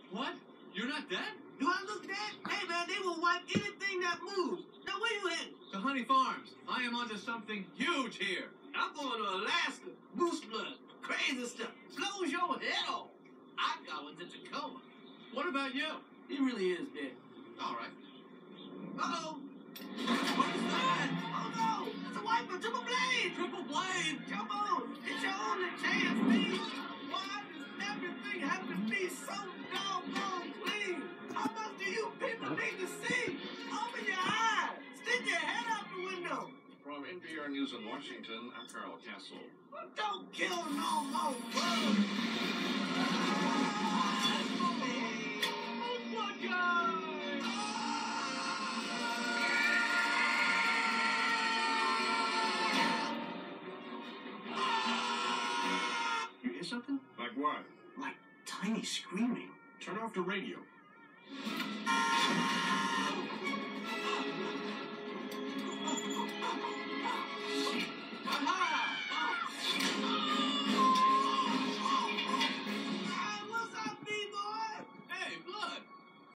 What? You're not dead? Do I look dead? Hey, man, they will wipe anything that moves. Now, where you headed? To Honey Farms. I am onto something huge here. I'm going to Alaska. Moose blood. Crazy stuff. Blows your head off. I got one to Tacoma. What about you? He really is dead. All right. Uh-oh. What is that? Oh, no. It's a wiper. Triple blade. Triple blade. Come on. It's your only chance, please. Why does everything have to be so doggone clean? How much do you people need to see? Open your eyes. Stick your head out the window. From NPR News in Washington, I'm Carl Castle. Don't kill no more bugs. You hear something? Like what? Like tiny screaming. Turn off the radio.